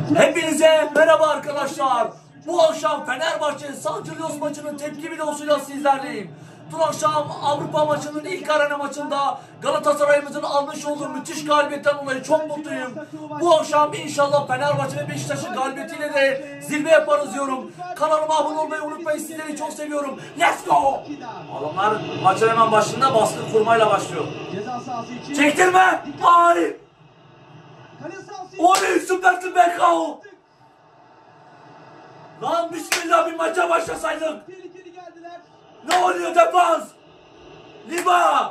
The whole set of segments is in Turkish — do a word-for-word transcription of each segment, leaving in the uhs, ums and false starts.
Hepinize merhaba arkadaşlar. Bu akşam Fenerbahçe Sancılyos maçının tepki videosuyla sizlerleyim. Dün akşam Avrupa maçının ilk arena maçında Galatasaray'ımızın almış olduğu müthiş galibiyetten dolayı çok mutluyum. Bu akşam inşallah Fenerbahçe ve Beşiktaş'ın galibiyetiyle de zirve yaparız diyorum. Kanalıma abone olmayı unutmayın. Sizleri çok seviyorum. Let's go! Adamlar maçın hemen başında baskı kurmayla başlıyor. Çektirme! Hayır! Oley, süpersin Bekao! Lan bismillah, bir maça başlasaydık. Ne oluyor defans? Liba!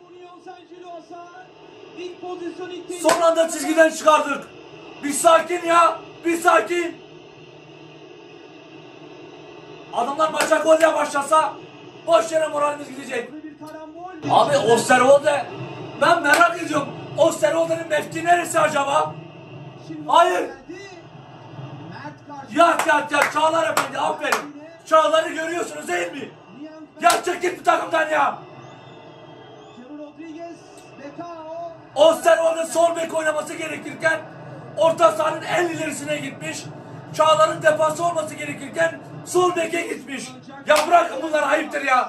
Son anda çizgiden çıkardık. Bir sakin ya, bir sakin. Adamlar maça golle başlasa boş yere moralimiz gidecek. Abi Osterwolde, ben merak ediyorum. Osterwolde'nin mevki neresi acaba? Hayır. Yat yat yat Çağlar Efendi, aferin. Çağlar'ı görüyorsunuz değil mi? Ya çık git bu takımdan ya. Osterwolde sol bek oynaması gerekirken orta sahanın en ilerisine gitmiş. Çağlar'ın defansı olması gerekirken sol beke gitmiş. Ya bırakın bunları, ayıptır ya.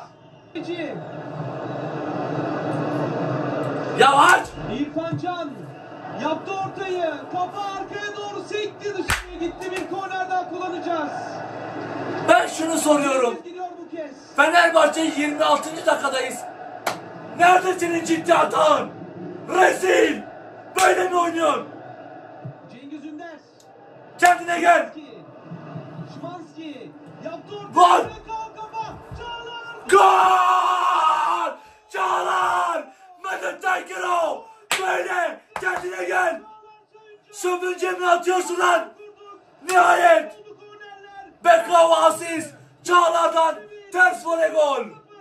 Ya aç. İrfan Can yaptı ortayı. Kafa arkaya doğru sekti, dışarıya gitti. Bir kornerden kullanacağız. Ben şunu soruyorum. Fenerbahçe yirmi altıncı dakikadayız. Nerede senin ciddi hatan? Rezil! Böyle mi oynuyorsun? Cengiz Ünder. Kendine gel. Şimanski yaptı ortayı. Gol! Kafa. Çağlar. Gol! Çağlar! Mehmet Taykiro! Böyle! Kendine gel! Sömürce mi atıyorsun lan? Nihayet! Bekao asist! Çağlar'dan ters voley gol!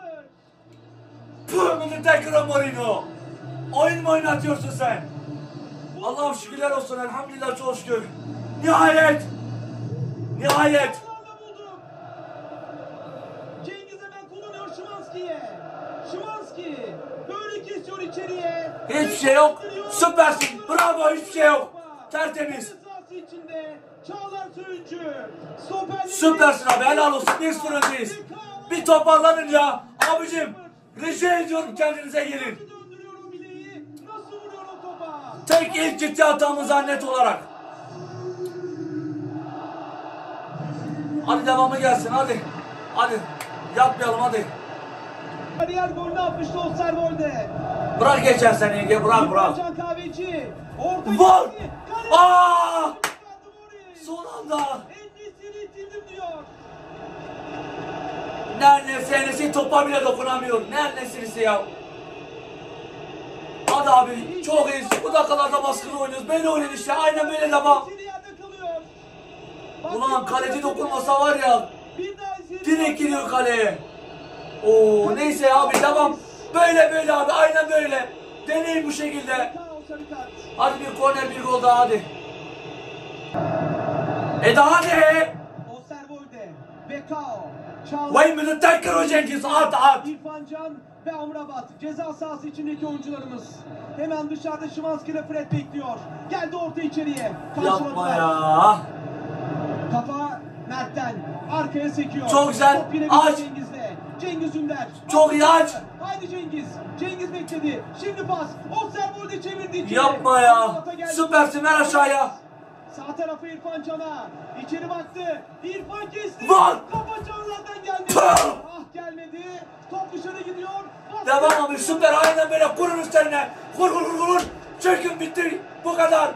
Püh Mehmet Taykiro Morino! Oyun mu oynatıyorsun sen? Allah'ım şükürler olsun, elhamdülillah, çok şükür. Nihayet! Nihayet! Cengiz hemen kullanıyor Şimanski'ye. Şimanski böyle kesiyor içeriye. Hiçbir şey yok. Süpersin. Bravo, hiçbir şey yok. Tertemiz. Çağlar Söyüncü. Süpersin abi, helal olsun. Bir sıfır öndeyiz. Bir toparlanın ya. Abicim rica ediyorum, kendinize gelin. Tek ilk ciddi hatamız net olarak. Hadi devamı gelsin, hadi. Hadi yapmayalım, hadi. Diğer golünü atmıştı Osterwolde. Bırak geçen seneyi, bırak bırak. Can Kahveci. Vur! Aaa! Son anda. Endisini itildim diyor. Neredeyse Enes'in topa bile dokunamıyor. Neredeyse ya. Hadi abi, çok iyiyiz. Bu dakikalarda baskılı oynuyoruz. Böyle oynayın işte. Aynen böyle devam. Ulan kaleci dokunmasa var ya, direkt giriyor kaleye. Oo neyse abi, devam. Böyle böyle abi, aynen böyle. Deneyin bu şekilde. Hadi bir korner, bir gol daha, hadi. E daha ne? Osterwolde, Bekao, Çağlar. Vay Mehmet Taykiro Cengiz, at at. İrfan Can ve Amrabat ceza sahası içindeki oyuncularımız. Hemen dışarıda Şimanski ile Fred bekliyor. Geldi orta içeriye. Yapma ya. Kafa Mert'ten arkaya sekiyor. Çok güzel. Aç. Cengiz'de. Cengiz Ünder. Çok iyi, aç. Haydi Cengiz. Cengiz bekledi. Şimdi pas. Osterwolde çevirdi içeri. Yapma ya. Süpersin, ver aşağıya. Sağ tarafı İrfan Can'a. İçeri baktı. İrfan kesti. Vur. Kafa Çağlar'dan geldi. Tüh. Ah gelmedi. Top dışarı gidiyor. Bas. Devam abi, süper, aynen böyle, kurun üstlerine. Kur kur kur kur. Çökün, bitti. Bu kadar.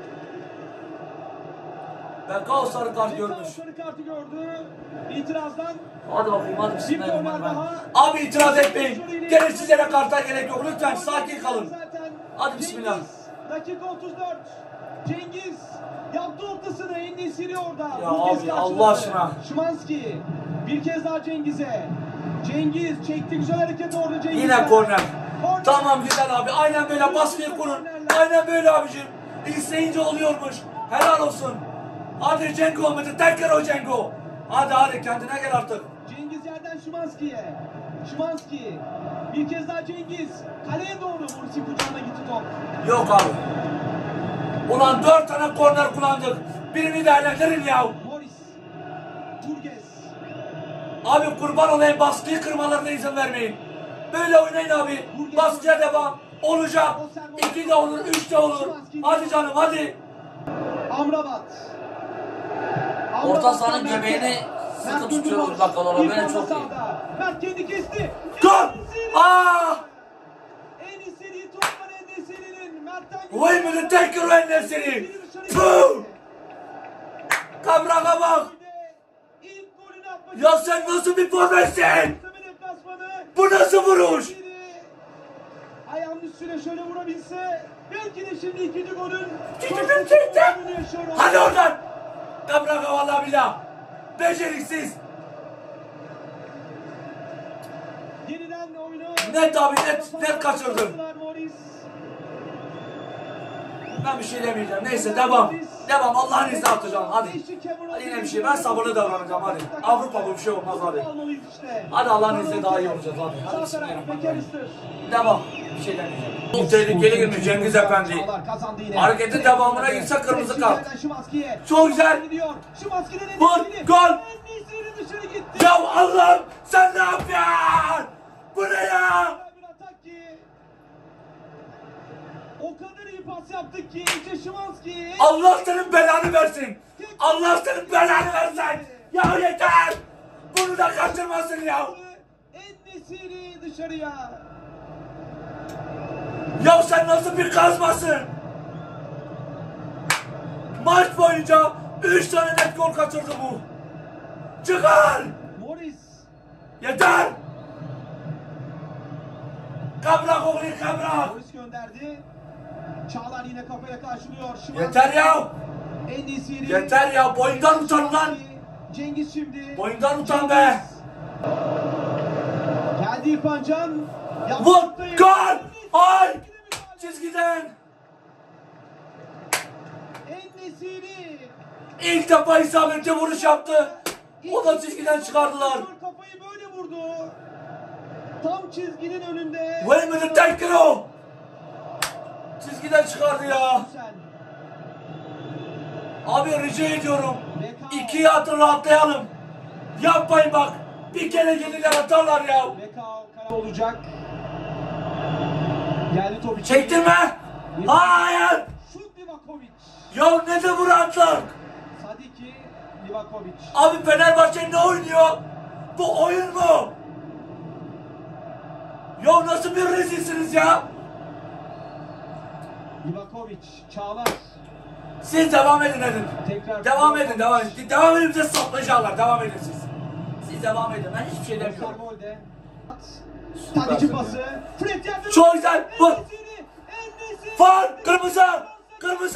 Bekao sarı kart görmüş. Sarı kartı gördü. İtirazdan. Hadi bakayım, hadi Bir bismillahirrahmanirrahim. korner daha. Abi itiraz etmeyin. Gereksiz yere karta gerek yok. Lütfen sakin kalın. Zaten Hadi bismillah. Cengiz, dakika otuz dört. Cengiz yaptı ortasını. En-Nesyri orada. Ya Bu kez abi, karşıladı. Allah aşkına. Şimanski. Bir kez daha Cengiz'e. Cengiz çekti, güzel hareket orada Cengiz. Yine korner. Korner. Tamam, güzel abi. Aynen böyle, baskıyı kurun. Aynen böyle abicim. İsteyince oluyormuş. Helal olsun. Hadi Cengo, Mehmet Taykiro Cengo. Hadi hadi, kendine gel artık. Cengiz yerden Şimanski'ye. Şimanski. Bir kez daha Cengiz. Kaleye doğru. Mursi kucağına gitti top. Yok abi. Ulan dört tane korner kullandık. Birini değerlendirin ya. Morris. Turgez. Abi kurban olayım, baskıyı kırmalarına izin vermeyin. Böyle oynayın abi. Baskıya devam. Olacak. iki de olur, üç de olur. Hadi canım hadi. Amrabat. Orta sahanın göbeğini sıkı tutuyoruz bakalım. Böyle çok iyi. Mert kendi kesti. Gol! Aa! En-Nesyri toplar En-Nesyri'nin Mert'ten Vay be, tekrar En-Nesyri. Puh! Kabraga bak. İlk golünü atmak Ya sen nasıl bir forvetsin? deplasmanı. Bu nasıl vuruş? Ayağının üstüne şöyle vurabilse belki de şimdi ikinci golün Çektim, çektim. Hadi oradan. Kabraga vallahi billah. Beceriksiz. Yeniden oyunu Net abi net, net kaçırdı. Morris. Ben bir şey demeyeceğim. Neyse devam. Devam. Allah'ın izniyle atacağım. Hadi. Hadi yine bir şey. Ben sabırlı davranacağım. Hadi. Avrupa bu bir şey olmaz hadi. Hadi Allah'ın izniyle daha iyi olacağız. Hadi. Hadi bismillahirrahmanirrahim. Devam. Bir şey demeyeceğim. Bu tehlikeli girmiş Cengiz Efendi. Hareketin devamına girse kırmızı kart. Çok güzel. Vur. Gol. Ya Allah'ım sen ne yapıyorsun? Bu ne ya? O kadar iyi pas yaptık ki İlke Şimanski. Allah senin belanı versin. Allah senin belanı versin. Ya yeter. Bunu da kaçırmasın ya. En-Nesyri dışarıya. Ya sen nasıl bir kazmasın? Maç boyunca üç tane net gol kaçırdı bu. Çıkar. Morris. Yeter. Kabrak oğlu kabrak. Morris gönderdi. Çağlar yine kafaya karşılıyor. Şimanski. Yeter ya. En-Nesyri. Yeter ya. Boyundan utan lan. Cengiz şimdi. Boyundan utan be. Geldi İrfan Can. Vur. Gol. Ay. Çizgiden. En-Nesyri. İlk defa isabetli vuruş yaptı. O da çizgiden çıkardılar. Kafayı böyle vurdu. Tam çizginin önünde. Wait a minute, take it off. Çizgiden çıkardı ya. Abi rica ediyorum. İkiye atın rahatlayalım. Yapmayın bak. Bir kere gelirler atarlar ya. Bekao kara olacak. Geldi top içeri. Çektirme. Hayır. Şut Livakovic. Ya ne de vuranlar. Sadiki Livakovic. Abi Fenerbahçe ne oynuyor? Bu oyun mu? Ya nasıl bir rezilsiniz ya? Livakovic. Çağlar. Siz devam edin edin. Tekrar. Devam edin devam edin. Devam edin bize saplayacaklar. Devam edin siz. Siz devam edin. Ben hiçbir şey demiyorum. Golde. Tadici pası. Fred yerde. Çok güzel. Vur. En-Nesyri. Faul. Kırmızı. Kırmızı.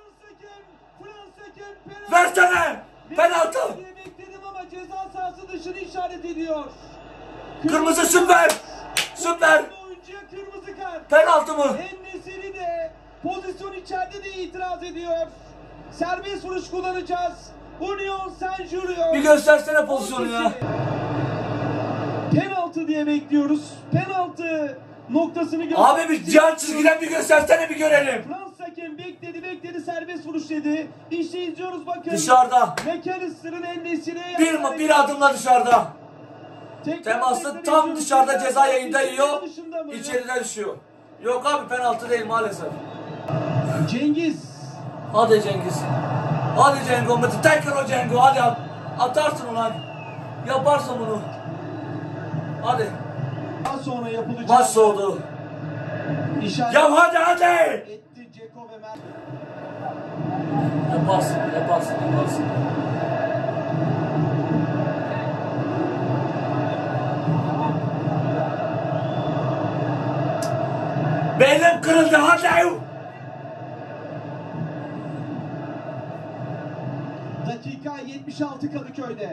Versene. Penaltı. Bekledim ama ceza sahası dışını işaret ediyor. Kırmızı süper. Süper. Oyuncuya kırmızı kart. Penaltı mı? En-Nesyri de pozisyon içeride de itiraz ediyor. Serbest vuruş kullanacağız. Union Saint-Gilloise. Bir göstersene pozisyonu ya. Penaltı diye bekliyoruz. Penaltı noktasını göster. Abi bir can çizgiden bir göstersene bir görelim. Fransız hakem bekledi bekledi serbest vuruş dedi. İşte izliyoruz bakın. Dışarıda. McAllister'ın En-Nesyri'ye Bir, mi- bir adımla dışarıda. Tekrar Teması tekrar tam izliyoruz. dışarıda Tekrar ceza tekrar yayında yiyor. dışında mı? İçeride düşüyor. Yok abi penaltı değil maalesef. Cengiz. Hadi Cengiz. Hadi Cengo. Tekrar o Cengo. Hadi at. Atarsın ulan. Yaparsın bunu. Hadi. Daha sonra yapılacak. Maç soğudu. İşaret Ya hadi hadi. etti Ceko ve Mert. Yaparsın, yaparsın, yaparsın. Belim kırıldı hadi. Dakika yetmiş altı Kadıköy'de.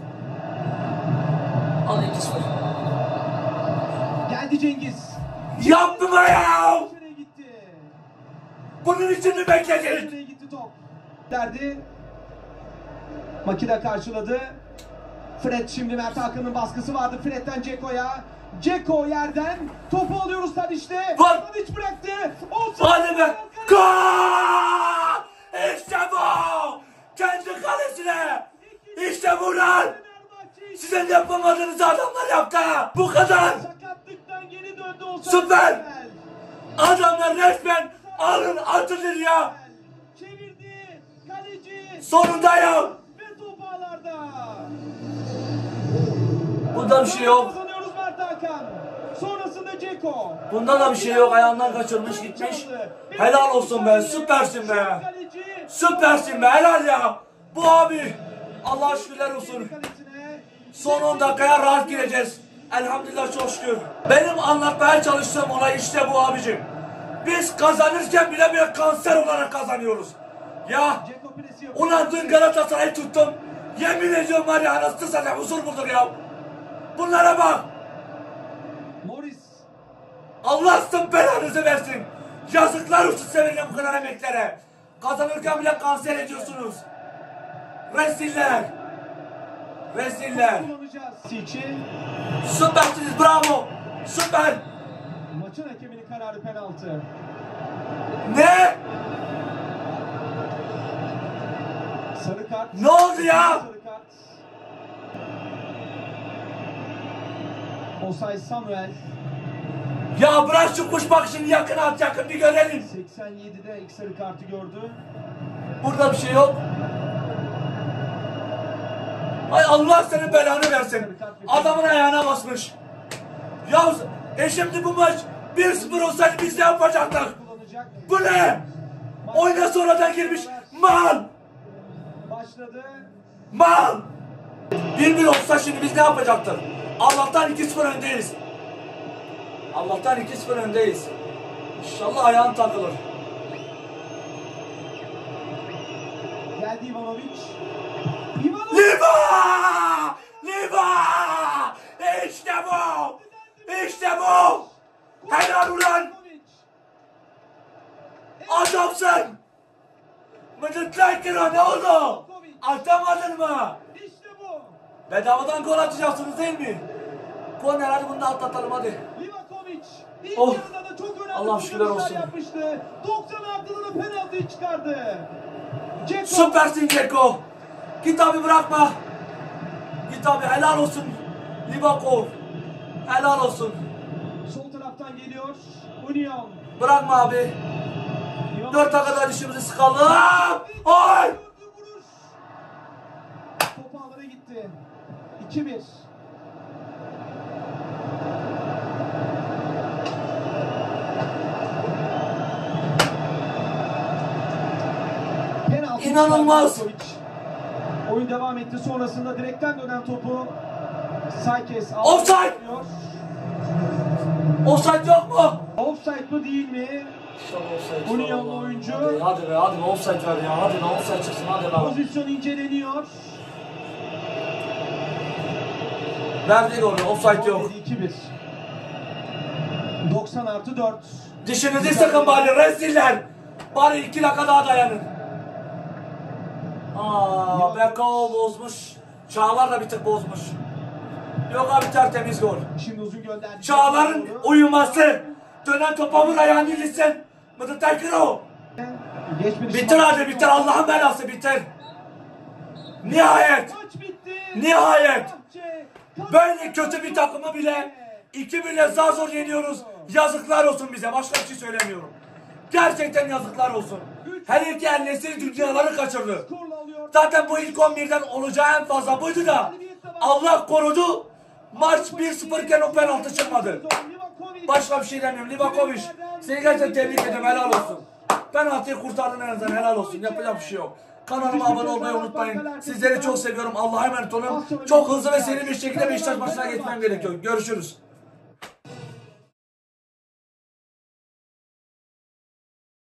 Al iki sıfır. Geldi Cengiz. Yapma ya. Nereye gitti? Bunun için mi bekledin? Nereye gitti top? Derdi. Makine karşıladı. Fred şimdi Mert Hakan'ın baskısı vardı. Fred'den Ceko'ya. Ceko yerden topu alıyoruz Tadic'te. Var. Tadic bıraktı. Offside. Hadi be. Gol! İşte bu. İşte bu lan. Sizin yapamadığınızı adamlar yaptı. Bu kadar. Sakatlıktan geri döndü olsa. Süper. Adamlar resmen alın atılır ya. Çevirdi. Kaleci. Sonunda ya. Ve top ağlarda. Bunda bir şey yok. Kazanıyoruz Mert Hakan. Sonrasında Ceko. Bunda da bir şey yok. Ayağından kaçırmış gitmiş. Helal olsun be. Süpersin be. Süpersin be. Helal ya. Bu abi. Allah şükürler olsun. Son on dakikaya rahat gireceğiz. Elhamdülillah çok şükür. Benim anlatmaya çalıştığım olay işte bu abicim. Biz kazanırken bile bile kanser olarak kazanıyoruz. Ya ulan dün Galatasaray'ı tuttum. Yemin ediyorum var ya anasını satayım huzur bulduk ya. Bunlara bak. Morris. Allah sizin belanızı versin. Yazıklar olsun seninle bu kadar emeklere. Kazanırken bile kanser ediyorsunuz. Reziller. Reziller. için. Süpersiniz bravo. Süper. Maçın hakeminin kararı penaltı. Ne? Sarı kart. Ne oldu ya? Sarı kart. Osay Samuel. Ya bırak şu kuş bak şimdi yakın at yakın bir görelim. seksen yedide ilk sarı kartı gördü. Burada bir şey yok. Ay Allah senin belanı versin. Adamın ayağına basmış. Ya e şimdi bu maç bir sıfır olsaydı biz ne yapacaktık? Bu ne? Oyuna sonradan girmiş. Mal! Başladı. Mal! bir bir olsa şimdi biz ne yapacaktık? Allah'tan iki sıfır öndeyiz. Allah'tan iki sıfır öndeyiz. İnşallah ayağın takılır. Geldi Ivanovic. Ivanovic. Liva! Liva! İşte bu! İşte bu! Helal ulan! Adamsın! Mıdıklar ne oldu? Atamadın mı? İşte bu. Bedavadan gol atacaksınız değil mi? Korner hadi bunu da atlatalım hadi. Livakovic. İlk Oh. yarıda da çok önemli Allah şükürler kurtarışlar olsun. yapmıştı. doksan artıda da penaltıyı çıkardı. Ceko. Süpersin Ceko. Git abi bırakma. Git abi helal olsun. Livakov. Helal olsun. Sol taraftan geliyor. Union. Bırakma abi. Dört dakikada dişimizi sıkalım. Ay! Vuruş. Top ağlara gitti. iki bir. Penaltı. İnanılmaz. Livakovic. Oyun devam etti. Sonrasında direkten dönen topu Saykes aldı. Offside! Offside yok mu? Offside mi değil mi? Union'lu oyuncu. Hadi, hadi be hadi be offside ver ya. Hadi be offside çıksın hadi be. Pozisyon inceleniyor. Verdi golü offside yok. iki bir. doksan artı dört. Dişinizi sıkın bari reziller. Bari iki dakika daha dayanın. Aa, Bekao bozmuş. Çağlar da bir tık bozmuş. Yok abi tertemiz gol. Şimdi uzun gönderdi. Çağlar'ın uyuması. Dönen topa vur ayağını ilitsin. Mıdır tekrar o. Bitir hadi bitir Allah'ın belası bitir. Nihayet. Maç bitti. Nihayet. Böyle kötü bir takımı bile iki birle zar zor yeniyoruz. Yazıklar olsun bize. Başka bir şey söylemiyorum. Gerçekten yazıklar olsun. Her iki el nesil dünyaları kaçırdı. Zaten bu ilk on birden olacağı en fazla buydu da Allah korudu. Maç bir sıfır iken o penaltı çıkmadı. Başka bir şey demiyorum. Livakovic seni gerçekten tebrik ederim. Helal olsun. Penaltıyı kurtardın en azından. Helal olsun. Yapacak bir şey yok. Kanalıma abone olmayı unutmayın. Sizleri çok seviyorum. Allah'a emanet olun. Çok hızlı ve seri bir şekilde Beşiktaş maçına geçmem gerekiyor. Görüşürüz.